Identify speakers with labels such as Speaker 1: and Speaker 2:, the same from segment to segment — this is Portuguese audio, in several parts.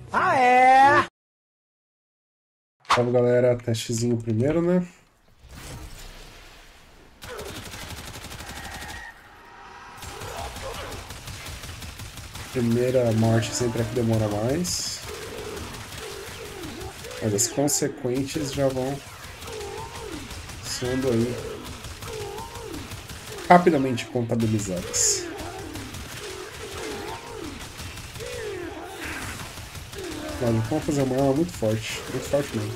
Speaker 1: Ah, é?
Speaker 2: Salve galera, testezinho primeiro, né? Primeira morte sempre é que demora mais, mas as consequentes já vão sendo aí rapidamente contabilizadas. Mas vamos fazer uma arma muito forte mesmo.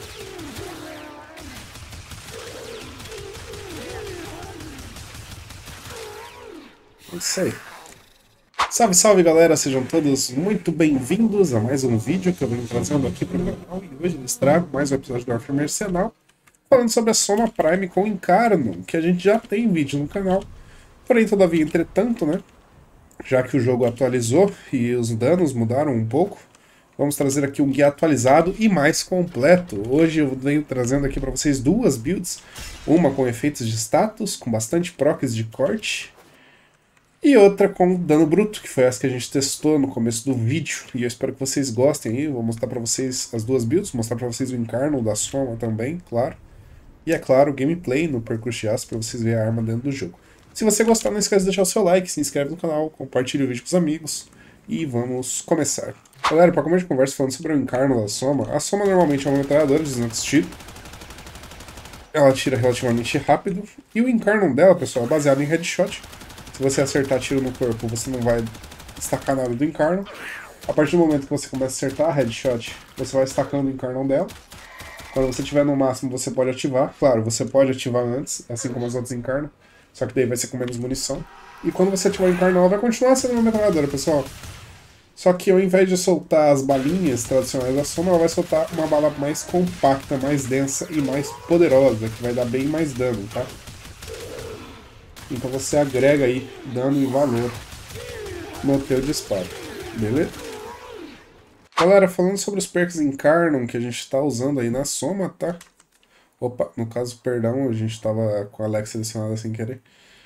Speaker 2: É isso aí. Salve, salve galera, sejam todos muito bem-vindos a mais um vídeo que eu venho trazendo aqui para o meu canal. E hoje eles trago mais um episódio do Warframe Arsenal, falando sobre a Soma Prime com Incarno, que a gente já tem vídeo no canal. Porém, todavia, entretanto, né, já que o jogo atualizou e os danos mudaram um pouco, vamos trazer aqui um guia atualizado e mais completo. Hoje eu venho trazendo aqui para vocês duas builds, uma com efeitos de status, com bastante procs de corte, e outra com dano bruto, que foi essa que a gente testou no começo do vídeo. E eu espero que vocês gostem aí. Vou mostrar para vocês as duas builds, mostrar para vocês o Incarno da Soma também, claro. E é claro, o gameplay no percurso de aço para vocês verem a arma dentro do jogo. Se você gostar, não esquece de deixar o seu like, se inscreve no canal, compartilhe o vídeo com os amigos. E vamos começar. Galera, para começar de conversa falando sobre o Incarno da Soma, a Soma normalmente é uma metralhadora de 200 tiros. Ela tira relativamente rápido. E o Incarno dela, pessoal, é baseado em headshot. Se você acertar tiro no corpo, você não vai destacar nada do Incarno. A partir do momento que você começa a acertar a headshot, você vai destacando o Incarno dela. Quando você estiver no máximo, você pode ativar. Claro, você pode ativar antes, assim como as outras Incarno. Só que daí vai ser com menos munição. E quando você ativar o Incarno, ela vai continuar sendo uma metralhadora, pessoal. Só que ao invés de soltar as balinhas tradicionais da Soma, ela vai soltar uma bala mais compacta, mais densa e mais poderosa, que vai dar bem mais dano, tá? Então você agrega aí dano e valor no teu disparo, beleza? Galera, falando sobre os perks Incarnum que a gente está usando aí na Soma, tá? Opa, no caso, perdão, a gente estava com a Alex selecionada sem querer.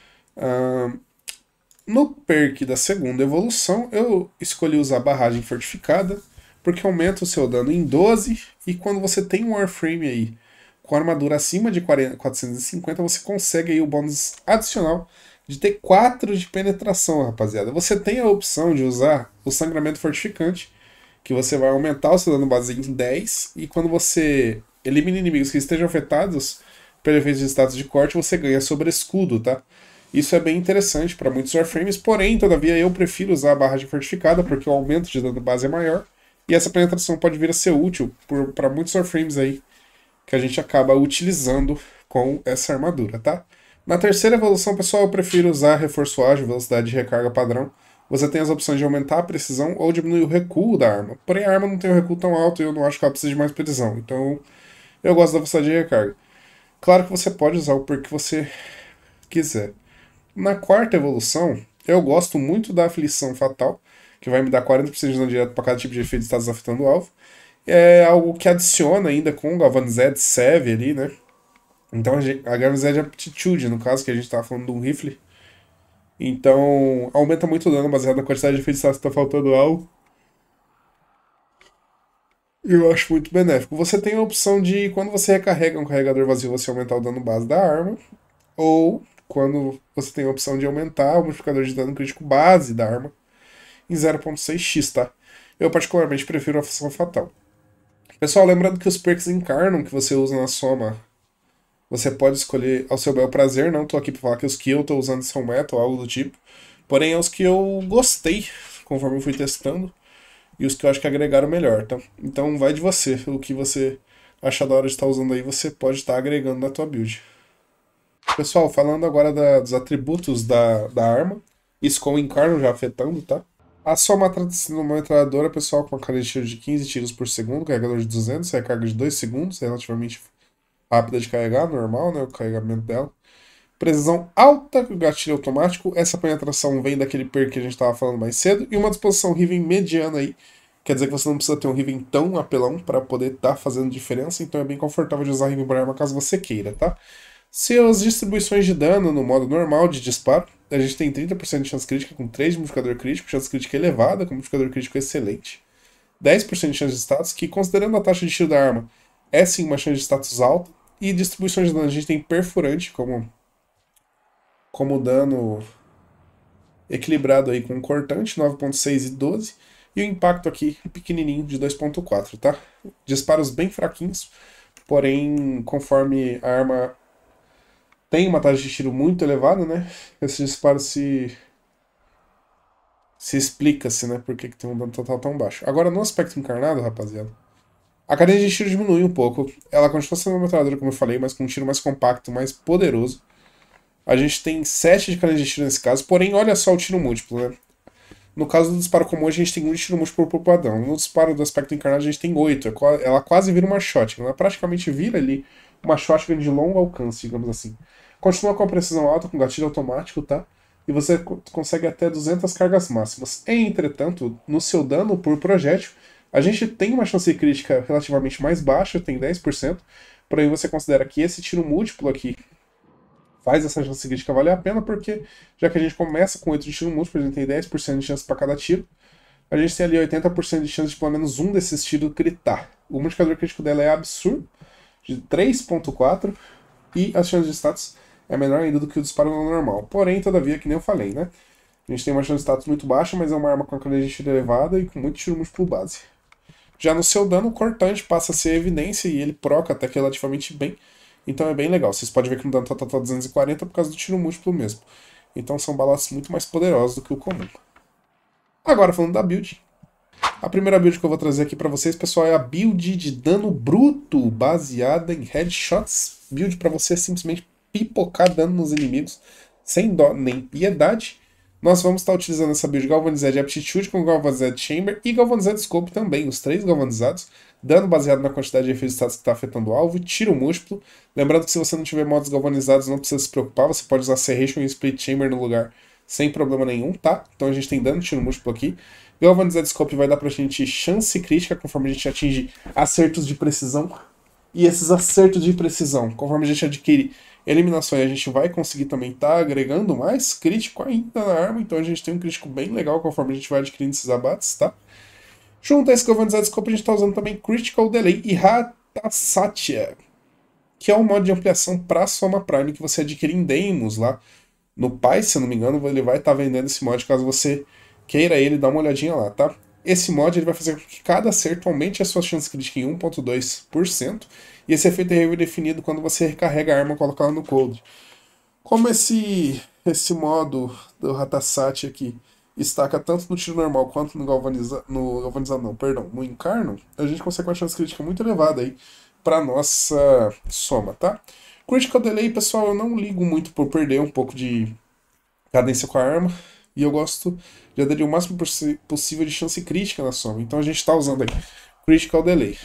Speaker 2: No perk da segunda evolução, eu escolhi usar barragem fortificada, porque aumenta o seu dano em 12, e quando você tem um Warframe aí com armadura acima de 450, você consegue aí o bônus adicional de ter 4 de penetração, rapaziada. Você tem a opção de usar o sangramento fortificante, que você vai aumentar o seu dano base em 10, e quando você elimina inimigos que estejam afetados pelo efeito de status de corte, você ganha sobre escudo, tá? Isso é bem interessante para muitos Warframes, porém, todavia, eu prefiro usar a barragem fortificada, porque o aumento de dano base é maior, e essa penetração pode vir a ser útil para muitos Warframes aí, que a gente acaba utilizando com essa armadura, tá? Na terceira evolução, pessoal, eu prefiro usar reforço ágil, velocidade de recarga padrão. Você tem as opções de aumentar a precisão ou diminuir o recuo da arma. Porém, a arma não tem um recuo tão alto e eu não acho que ela precisa de mais precisão. Então, eu gosto da velocidade de recarga. Claro que você pode usar o perk que você quiser. Na quarta evolução, eu gosto muito da aflição fatal, que vai me dar 40% de dano direto para cada tipo de efeito de status afetando o alvo. É algo que adiciona ainda com o Galvanized Save ali, né? Então a Galvanized Aptitude, no caso, que a gente tava falando de um rifle. Então aumenta muito o dano baseado na quantidade de efeitos de status que tá faltando o alvo. Eu acho muito benéfico. Você tem a opção de, quando você recarrega um carregador vazio, você aumentar o dano base da arma. Ou quando você tem a opção de aumentar o modificador de dano crítico base da arma em 0.6x, tá? Eu particularmente prefiro a função fatal. Pessoal, lembrando que os perks encarnam que você usa na Soma, você pode escolher ao seu bel prazer. Não tô aqui pra falar que os que eu tô usando são meta ou algo do tipo. Porém, é os que eu gostei, conforme eu fui testando, e os que eu acho que agregaram melhor, tá? Então vai de você. O que você achar da hora de estar usando aí, você pode estar agregando na tua build. Pessoal, falando agora dos atributos da arma, isso com o encarno já afetando, tá? A Soma trata-se de uma metralhadora, pessoal, com uma carga de tiro de 15 tiros por segundo, carregador de 200, recarga de 2 segundos, relativamente rápida de carregar, normal, né, o carregamento dela. Precisão alta, gatilho automático, essa penetração vem daquele perk que a gente estava falando mais cedo, e uma disposição Riven mediana aí, quer dizer que você não precisa ter um Riven tão apelão para poder estar fazendo diferença, então é bem confortável de usar Riven por arma caso você queira, tá? Seus distribuições de dano no modo normal de disparo, a gente tem 30% de chance crítica com 3 de modificador crítico, chance crítica elevada com modificador crítico excelente. 10% de chance de status, que considerando a taxa de tiro da arma, é sim uma chance de status alta. E distribuições de dano, a gente tem perfurante como dano equilibrado aí com cortante, 9.6 e 12. E o impacto aqui pequenininho de 2.4, tá? Disparos bem fraquinhos, porém, conforme a arma tem uma taxa de tiro muito elevada, né? Esse disparo se explica-se, né? Por que tem um dano total tão baixo. Agora, no aspecto encarnado, rapaziada, a cadência de tiro diminui um pouco. Ela continua sendo uma metralhadora, como eu falei, mas com um tiro mais compacto, mais poderoso. A gente tem 7 de cadência de tiro nesse caso, porém, olha só o tiro múltiplo, né? No caso do disparo comum, a gente tem um tiro múltiplo por padrão. No disparo do aspecto encarnado, a gente tem 8. Ela quase vira uma shotgun. Ela praticamente vira ali uma shotgun de longo alcance, digamos assim. Continua com a precisão alta, com gatilho automático, tá? E você consegue até 200 cargas máximas. Entretanto, no seu dano por projétil, a gente tem uma chance crítica relativamente mais baixa, tem 10%. Porém, você considera que esse tiro múltiplo aqui faz essa chance crítica valer a pena, porque já que a gente começa com 8 de tiro múltiplo, a gente tem 10% de chance para cada tiro, a gente tem ali 80% de chance de pelo menos um desses tiros critar. O multiplicador crítico dela é absurdo, de 3.4, e as chances de status é menor ainda do que o disparo normal. Porém, todavia, que nem eu falei, né? A gente tem uma chance de status muito baixa, mas é uma arma com a cadência de tiro elevada e com muito tiro múltiplo base. Já no seu dano, o cortante passa a ser evidência e ele proca até que relativamente bem. Então é bem legal. Vocês podem ver que no dano total tá 240 por causa do tiro múltiplo mesmo. Então são balas muito mais poderosas do que o comum. Agora falando da build. A primeira build que eu vou trazer aqui pra vocês, pessoal, é a build de dano bruto, baseada em headshots. Build pra você simplesmente pipocar dano nos inimigos, sem dó nem piedade. Nós vamos estar utilizando essa build Galvanized Aptitude com Galvanized Chamber e Galvanized Scope também, os 3 galvanizados. Dano baseado na quantidade de efeitos status que está afetando o alvo, tiro múltiplo. Lembrando que se você não tiver modos galvanizados, não precisa se preocupar, você pode usar Serration e Split Chamber no lugar sem problema nenhum, tá? Então a gente tem dano, tiro múltiplo aqui. Galvanized Scope vai dar pra gente chance crítica conforme a gente atinge acertos de precisão. E esses acertos de precisão, conforme a gente adquire eliminações, a gente vai conseguir também estar agregando mais crítico ainda na arma. Então a gente tem um crítico bem legal conforme a gente vai adquirindo esses abates, tá? Junto a esse Galvanized Scope, a gente está usando também Critical Delay e Ratasatya, que é um modo de ampliação para Soma Prime que você adquire em Deimos lá. No Pai, se eu não me engano, ele vai estar vendendo esse mod caso você queira ele, dá uma olhadinha lá, tá? Esse mod ele vai fazer com que cada acerto aumente a sua chance crítica em 1.2%, e esse efeito é redefinido quando você recarrega a arma e coloca ela no cold. Como esse modo do Ratasatya aqui estaca tanto no tiro normal quanto no galvanizado não, perdão, no encarno, a gente consegue uma chance crítica muito elevada aí para nossa soma, tá? Critical Delay, pessoal, eu não ligo muito por perder um pouco de cadência com a arma, e eu gosto de aderir o máximo possível de chance crítica na soma, então a gente está usando aí Critical Delay.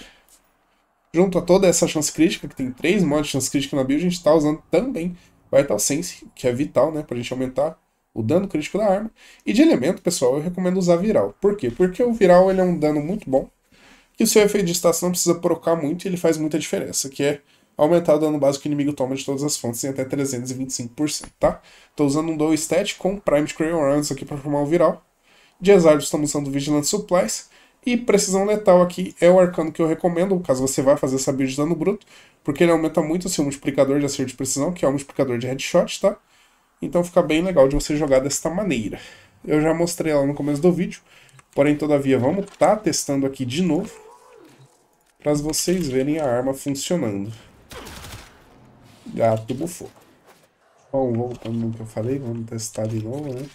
Speaker 2: Junto a toda essa chance crítica, que tem 3 modos de chance crítica na build, a gente está usando também Vital Sense, que é vital, né, pra gente aumentar o dano crítico da arma. E de elemento, pessoal, eu recomendo usar Viral. Por quê? Porque o Viral ele é um dano muito bom, que o seu efeito de estação não precisa procar muito e ele faz muita diferença, que é aumentar o dano básico que o inimigo toma de todas as fontes em até 325%, tá? Tô usando um Dual Stat com Primed Crayon Rounds aqui para formar o Viral. De Exardo estamos usando Vigilant Supplies. E Precisão Letal aqui é o arcano que eu recomendo, caso você vá fazer essa build de dano bruto, porque ele aumenta muito o seu multiplicador de acerto de precisão, que é o multiplicador de headshot, tá? Então fica bem legal de você jogar desta maneira. Eu já mostrei ela no começo do vídeo, porém, todavia, vamos estar testando aqui de novo, para vocês verem a arma funcionando. Gato bufou. Bom, voltando no que eu falei, vamos testar de novo, né?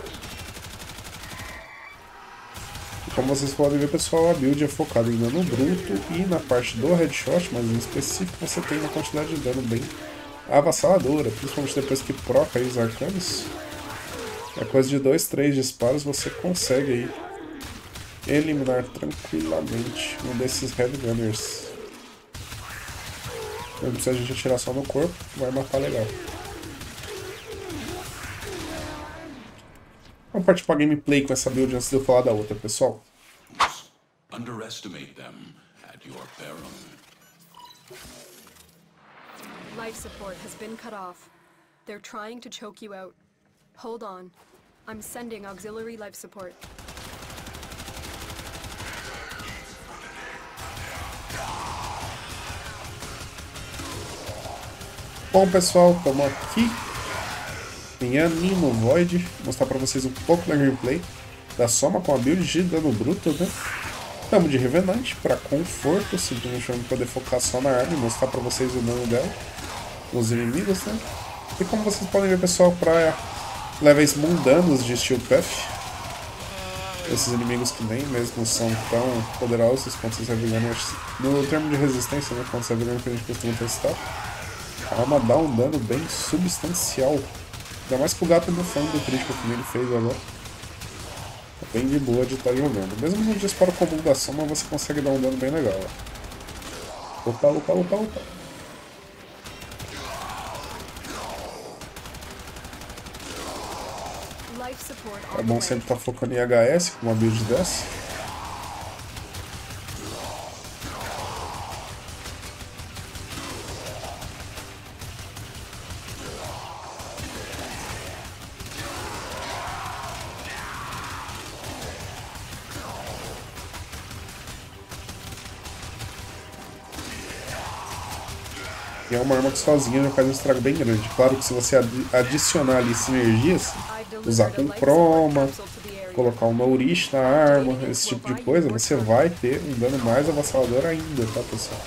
Speaker 2: Como vocês podem ver, pessoal, a build é focada em dano bruto e na parte do headshot, mas em específico você tem uma quantidade de dano bem avassaladora, principalmente depois que proca aí os arcanos. É coisa de 2, 3 disparos você consegue aí eliminar tranquilamente um desses headgunners. Não precisa a gente atirar só no corpo, vai matar legal. Vamos partir para gameplay com essa build antes de eu falar da outra, pessoal.
Speaker 1: Underestimate them at your peril.
Speaker 3: Life support has been cut off. They're trying to choke you out. Hold on. I'm sending auxiliary life support.
Speaker 2: Bom, pessoal, estamos aqui em Animo Void. Vou mostrar para vocês um pouco da gameplay da Soma com a build de dano bruto, né? Estamos de Revenante para conforto, simplesmente vamos poder focar só na arma e mostrar para vocês o dano dela nos inimigos, né? E como vocês podem ver, pessoal, para levels mundanos de Steel Path, esses inimigos que nem mesmo são tão poderosos quanto os Heavy Gunners, no termo de resistência, né, quanto os Heavy Gunners que a gente costuma testar, a arma dá um dano bem substancial. Ainda mais com o gato bufando do crítico que ele fez agora. É bem de boa de estar jogando. Mesmo no disparo comum da Soma, você consegue dar um dano bem legal. Ó. Opa, opa, opa, opa. É bom sempre estar focando em HS com uma build dessa. E é uma arma que sozinha já faz um estrago bem grande. Claro que se você adicionar ali sinergias, usar com croma, colocar um Nourish na arma, esse tipo de coisa, você vai ter um dano mais avassalador ainda, tá, pessoal?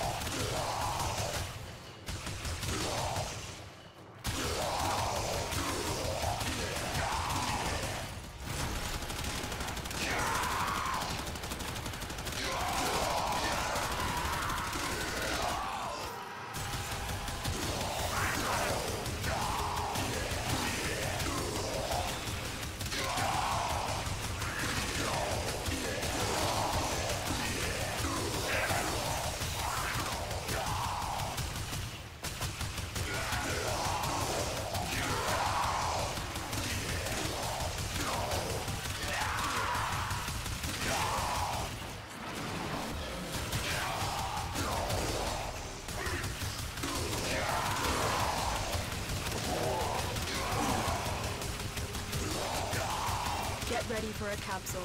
Speaker 3: Get ready for a capsule.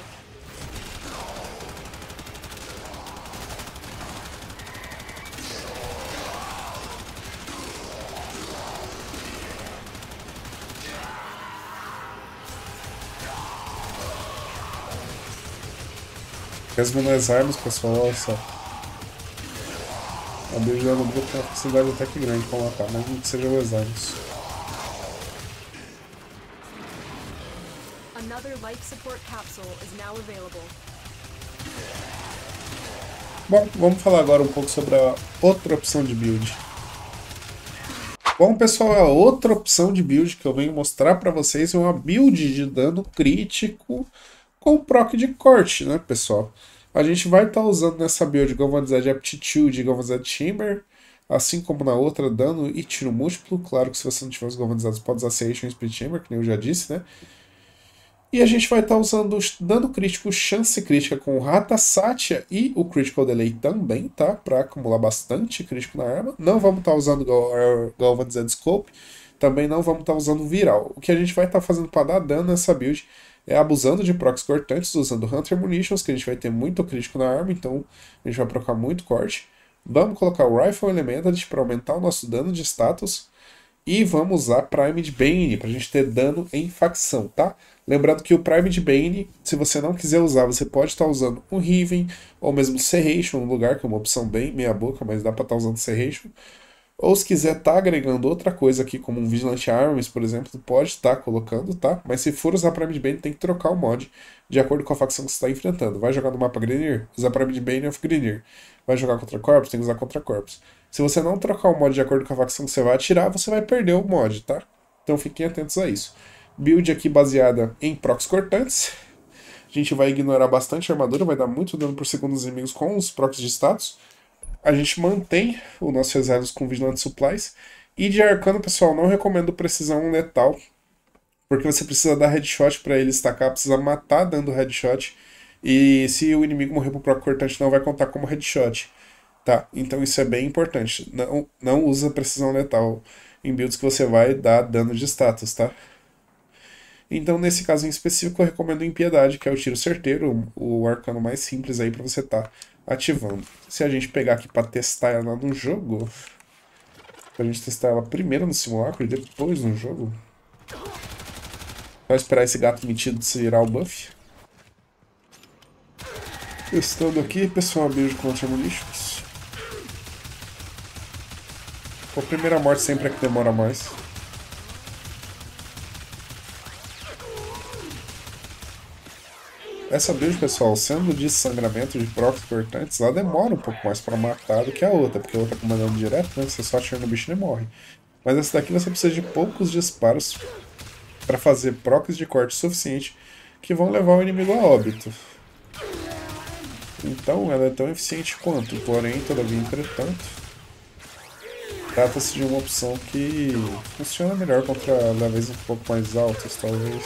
Speaker 2: Mesmo nas armas, pessoal, olha só. A build da Nubia tem uma facilidade até que grande pra matar, mesmo que sejam as armas.
Speaker 3: Another life support capsule is now available.
Speaker 2: Bom, vamos falar agora um pouco sobre a outra opção de build. Bom, pessoal, a outra opção de build que eu venho mostrar para vocês é uma build de dano crítico com proc de corte, né, pessoal? A gente vai estar usando nessa build Galvanized Aptitude e Galvanized Chamber, assim como na outra, dano e tiro múltiplo. Claro que se você não tiver os galvanizados, pode usar Serration e Split Chamber, que nem eu já disse, né? E a gente vai estar usando dano crítico, chance crítica com o Rata Satya e o Critical Delay também, tá? Para acumular bastante crítico na arma. Não vamos estar usando Galvanized Scope, também não vamos estar usando Viral. O que a gente vai estar fazendo para dar dano nessa build é abusando de procs cortantes, usando Hunter Munitions, que a gente vai ter muito crítico na arma, então a gente vai procar muito corte. Vamos colocar o Rifle Elementalist para aumentar o nosso dano de status. E vamos usar Primed Bane para a gente ter dano em facção, tá? Lembrando que o Primed Bane, se você não quiser usar, você pode estar usando um Riven ou mesmo Serration no lugar, que é uma opção bem meia boca, mas dá para estar usando Serration. Ou se quiser estar agregando outra coisa aqui, como um Vigilant Arms, por exemplo, pode estar colocando, tá? Mas se for usar Primed Bane, tem que trocar o mod de acordo com a facção que você está enfrentando. Vai jogar no mapa Grineer? Usa Primed Bane of Grineer. Vai jogar contra Corpus? Tem que usar contra Corpus. Se você não trocar o mod de acordo com a facção que você vai atirar, você vai perder o mod, tá? Então fiquem atentos a isso. Build aqui baseada em procs cortantes. A gente vai ignorar bastante a armadura, vai dar muito dano por segundo nos inimigos com os procs de status. A gente mantém o nossos reservas com Vigilante Supplies. E de arcano, pessoal, não recomendo precisão letal, porque você precisa dar headshot para ele estacar, precisa matar dando headshot. E se o inimigo morrer pro proc cortante, não vai contar como headshot. Tá, então isso é bem importante. Não usa precisão letal em builds que você vai dar dano de status, tá? Então, nesse caso em específico, eu recomendo Impiedade, que é o tiro certeiro, o arcano mais simples aí pra você tá ativando. Se a gente pegar aqui pra testar ela no jogo, Pra gente testar ela primeiro no simulacro e depois no jogo. Só esperar esse gato metido tirar o buff. Testando aqui, pessoal, beijo contra Munitions. A primeira morte sempre é que demora mais. Essa build, pessoal, sendo de sangramento de procs cortantes, ela demora um pouco mais pra matar do que a outra, porque a outra comandando direto, né? Você só atira no bicho e ele morre. Mas essa daqui você precisa de poucos disparos para fazer procs de corte suficiente que vão levar o inimigo a óbito. Então ela é tão eficiente quanto, porém, todavia, entretanto, trata-se de uma opção que funciona melhor contra levels um pouco mais altos, talvez.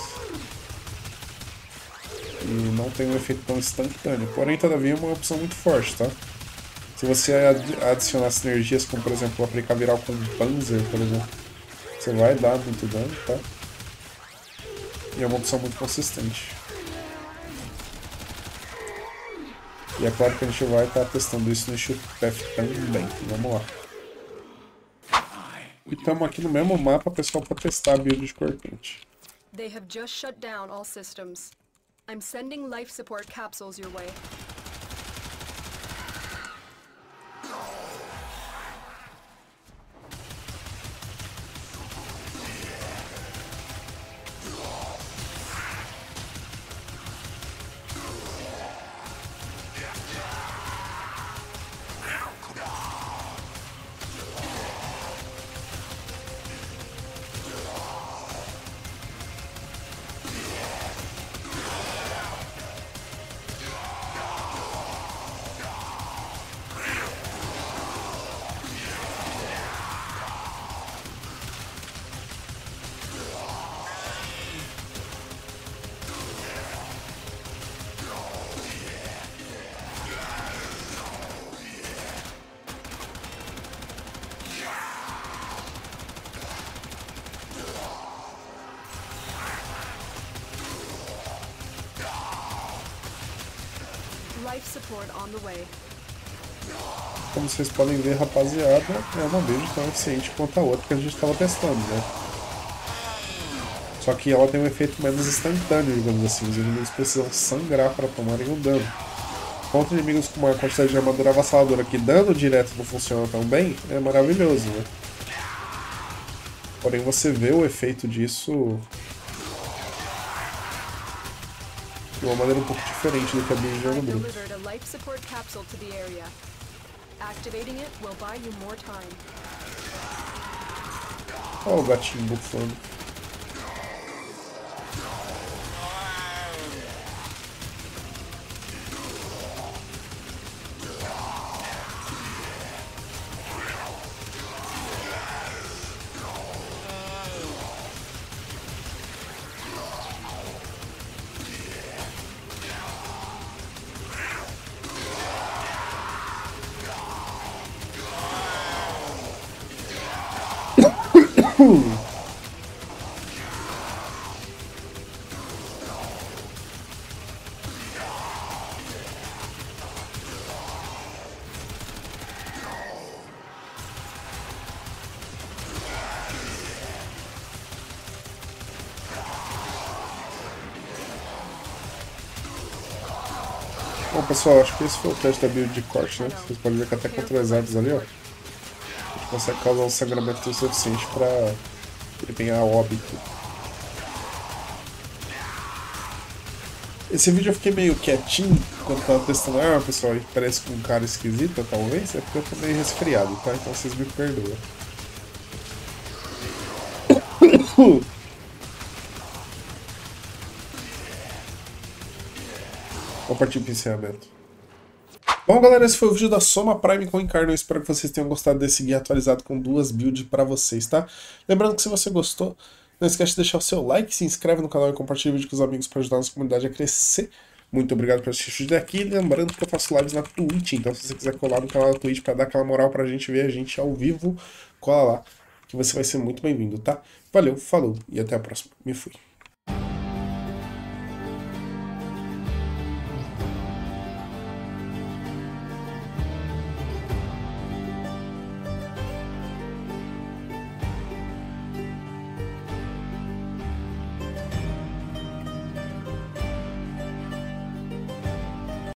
Speaker 2: E não tem um efeito tão instantâneo. Porém, todavia, é uma opção muito forte, tá? Se você adicionar sinergias, como por exemplo, aplicar viral com Panzer, por exemplo, você vai dar muito dano, tá? E é uma opção muito consistente. E é claro que a gente vai estar testando isso no Shoot Path também. Vamos lá. E estamos aqui no mesmo mapa, pessoal, para testar a build de cortante.
Speaker 3: They have just shut down all systems. I'm sending life support capsules your way. Life support on the way.
Speaker 2: Como vocês podem ver, rapaziada, é uma build tão eficiente quanto a outra que a gente estava testando, né? Só que ela tem um efeito menos instantâneo, digamos assim. Os inimigos precisam sangrar para tomarem o dano. Contra inimigos com uma quantidade de armadura avassaladora que dano direto não funciona tão bem, é maravilhoso, né? Porém, você vê o efeito disso de uma maneira um pouco diferente do que a build
Speaker 3: I've
Speaker 2: no Bruto.
Speaker 3: delivered a life support capsule to the area. Activating it will buy you more time.
Speaker 2: Olha o gatinho bufando. Bom, pessoal, acho que esse foi o teste da build de corte, né? Vocês podem ver que até contra os exatos ali, ó, a gente consegue causar um sangramento suficiente pra ele ganhar óbito. Esse vídeo eu fiquei meio quietinho quando tava testando. Ah, pessoal, parece com um cara esquisito, talvez. É porque eu tô meio resfriado, tá? Então vocês me perdoam. Vou partir pro encerramento. Bom, galera, esse foi o vídeo da Soma Prime com Encarno. Eu espero que vocês tenham gostado desse guia atualizado com 2 builds pra vocês, tá? Lembrando que se você gostou, não esquece de deixar o seu like, se inscreve no canal e compartilha o vídeo com os amigos para ajudar a nossa comunidade a crescer. Muito obrigado por assistir o vídeo daqui. Lembrando que eu faço lives na Twitch, então se você quiser colar no canal da Twitch pra dar aquela moral pra gente ver a gente ao vivo, cola lá, que você vai ser muito bem-vindo, tá? Valeu, falou e até a próxima. Me fui.